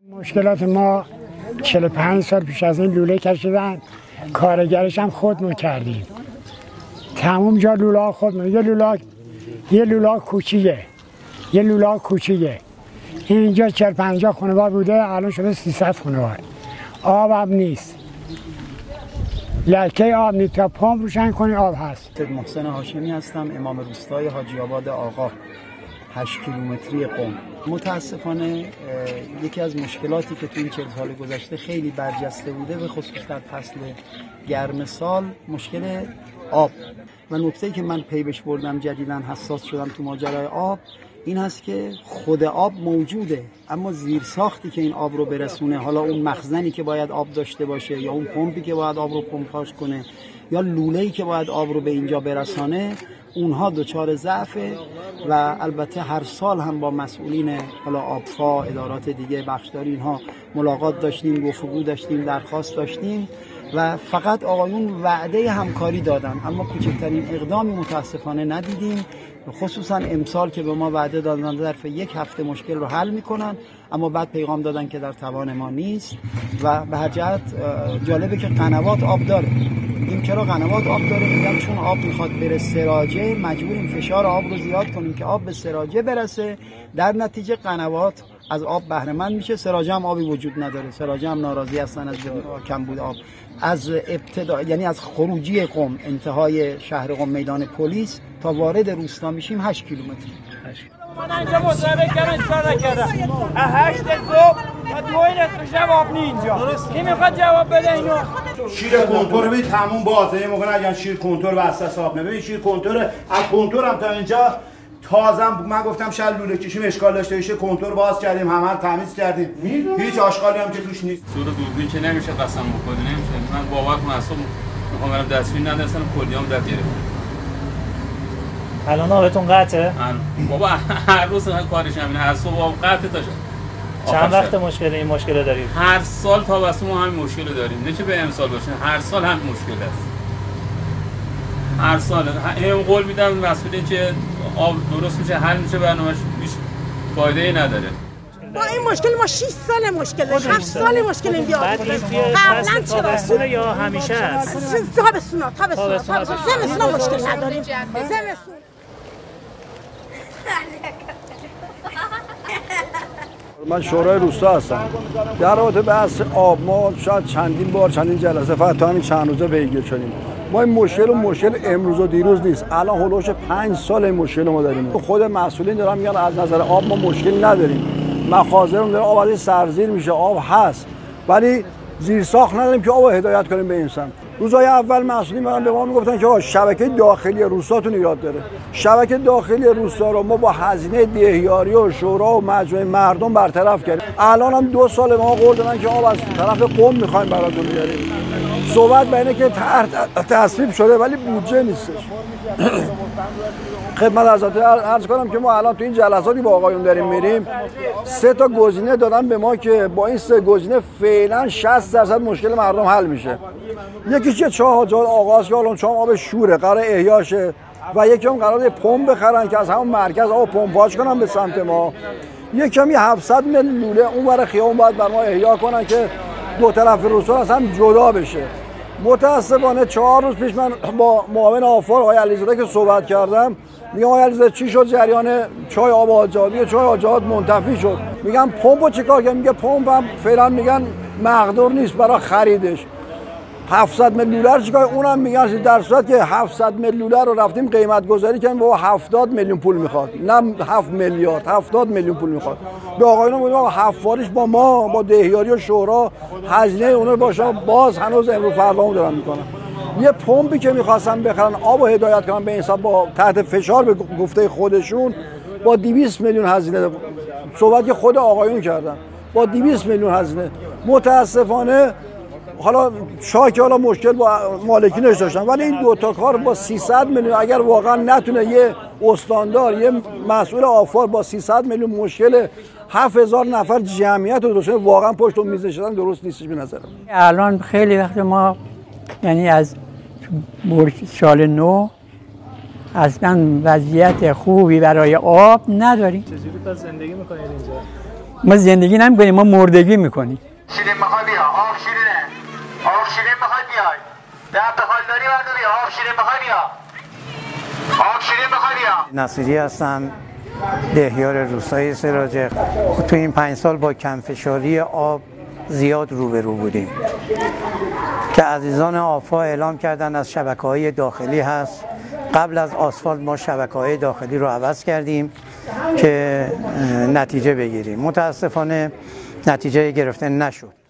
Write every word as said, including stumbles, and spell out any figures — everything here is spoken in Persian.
مشکلات ما چهل و پنج سال پیش از این لوله کشیدن، کارگرش هم خودمون کردیم. تمام جا لوله خودمون. یه لوله یه لوله کوچیکه یه لوله کوچیکه اینجا چهل پنجاه خانوار بوده، الان شده سیصد خانوار. آب هم نیست، لکه آب نیست، تا پامپ روشن کنی آب هست. محسن هاشمی هستم، امام روستای حاجی آباد آقا، هشت کیلومتری قم. متاسفانه یکی از مشکلاتی که تو این چهل سال گذشته خیلی برجسته بوده، به خصوص در فصل گرم سال، مشکل آب. و نکته‌ای که من پی بهش بردم، جدیداً حساس شدم تو ماجرای آب، این هست که خود آب موجوده، اما زیرساختی که این آب رو برسونه، حالا اون مخزنی که باید آب داشته باشه، یا اون پمپی که باید آب رو پمپاژ کنه، یا لوله‌ای که باید آب رو به اینجا برسانه، اونها دچار ضعفه. و البته هر سال هم با مسئولین حالا آبفا، ادارات دیگه، بخشداری، اینها ملاقات داشتیم، گفتگو داشتیم، درخواست داشتیم و فقط آقایون وعده همکاری دادن، اما کوچکترین اقدامی متاسفانه ندیدیم. خصوصا امسال که به ما وعده دادن ظرف یک هفته مشکل رو حل میکنن، اما بعد پیغام دادن که در توان ما نیست. و به هر جهت جالبه که قنوات آب داره. این چرا قنوات آب داره؟ میگم چون آب میخواد بره سراجه، مجبوریم فشار آب رو زیاد کنیم که آب به سراجه برسه، در نتیجه قنوات از آب بهره مند میشه. سراجه هم آبی وجود نداره، سراجه هم ناراضی هستن از کمبود آب. از ابتدا، یعنی از خروجی قم، انتهای شهر قم، میدان پلیس، تا وارد روستا میشیم هشت کیلومتر. من اینجا مصاحبه کردم، چیکار نکردم؟ هشت صبح تا دو این جواب نی اینجا. کی میخواد جواب بده اینو؟ شیر کنتور ببین تموم بازه. یه موقع نگن شیر کنتور واسه حساب نه. ببین شیر کنتور، از کنتور هم تا اینجا تازه من گفتم شل لوله کشیم اشکال داشته باشه، کنتور باز کردیم، همه رو تمیز کردیم، هیچ آشغالی هم که توش نیست. سور دوربین که نمیشه قسم بخوری، نمیشه. من باور کنم اصلا میخوام برم دستشویی ندرسن، کلیام در گرفت. الان آبتون قطعه؟ بابا هر روز کارش همینه، هر صبح آب قطعه تا چند وقت مشکل این مشکل دارید؟ هر سال تابستون ما همین مشکل داریم، نه که به امسال باشه، هر سال همین مشکل است. هر سال هم قول میدم مسئولین که آب درست میشه، حل میشه، برنامه‌اش هیچ فایده ای نداره. با این مشکل ما شش سال مشکل داریم، هفت سال مشکل این بیا بود. قبلا تابستون یا همیشه است؟ تابستونا، تابستونا، تابستونا، زمستونا مشکل نداریم. زمستون من شورای روستا هستم. در رابطه بحث آب ما شاید چندین بار چندین جلسه فقط تا همین چند روزه پیگیر شدیم. ما این مشکل و مشکل امروز و دیروز نیست، الان هولوش پنج سال این مشکل ما داریم. خود مسئولین دارن میگن از نظر آب ما مشکل نداریم، مخازن داره آب از سرزیر میشه، آب هست، ولی زیرساخت نداریم که آب هدایت کنیم به این سمت. روزهای اول مسئولین برام به ما میگفتن که آقا شبکه داخلی روستاتون ایراد داره. شبکه داخلی روستا رو ما با هزینه دهیاری و شورا و مجموعه مردم برطرف کردیم. الان هم دو سال ما قول دادن که آب از طرف قم میخوایم براتون بیاریم. صحبت بینه که تصویب شده ولی بودجه نیستش. خدمت حضرت عرض کنم که ما الان تو این جلساتی با آقایون داریم میریم، سه تا گزینه دادن به ما که با این سه گزینه فعلا شصت درصد مشکل مردم حل میشه. یکیش که چاه جاد آغاز که الان چاه آب شوره قرار احیاشه و یکی هم قرار پمپ بخرن که از همون مرکز آب پمپاژ کنن به سمت ما. یکی هم هفتصد میلیون لوله اون ور خیابون باید بر ما احیا کنن که دو طرف روستا از هم جدا بشه. متاسفانه چهار روز پیش من با معاون آفار آقای علیزاده که صحبت کردم، میگم آقای علیزاده چی شد جریان چای آب آجادی؟ چای آجاد منتفی شد. میگم پمپو چیکار کنم؟ میگه پمپ هم فعلا میگن مقدور نیست برای خریدش. هفتصد میلیون دلار چیکار؟ اونم میگن در صورت که هفتصد میلیون دلار رو رفتیم قیمت گذاری کردیم با هفتاد میلیون پول میخواد، نه هفت میلیارد، هفتاد میلیون پول میخواد. به آقایون میگم حفاریش با ما با دهیاری و شورا هزینه اونو باشه، باز هنوز امروز فردا دارن میکنن. یه پمپی که میخواستن بخرن آب و هدایت کنن به این حساب با تحت فشار به گفته خودشون با دویست میلیون هزینه، صحبت که خود آقایون کردن، با دویست میلیون هزینه. متاسفانه حالا شاکی حالا مشکل با مالکینش داشتن، ولی این دو تا کار با سیصد میلیون اگر واقعا نتونه یه استاندار، یه مسئول آفار با سیصد میلیون مشکل هفت هزار نفر جمعیت رو درست واقعا پشت اون میز نشستن درست نیستش به نظرم. الان خیلی وقت ما یعنی از سال نو اصلا وضعیت خوبی برای آب نداریم. چجوری پس زندگی میکنید اینجا؟ ما زندگی نمی‌کنیم، ما مردگی می‌کنیم. شیرین میخوای بیا، آب شیرینه، آب شیرین میخوای بیای، در بخال داری بردار بیا، آب شیرین میخوای بیا، آب شیرین میخوای بیا. نصیری هستم، دهیار روستایی سراج. تو این پنج سال با کمفشاری آب زیاد روبرو بودیم که عزیزان آفا اعلام کردن از شبکه‌های داخلی هست. قبل از آسفالت ما شبکه‌های داخلی رو عوض کردیم که نتیجه بگیریم. متاسفانه نتیجه گرفته نشد.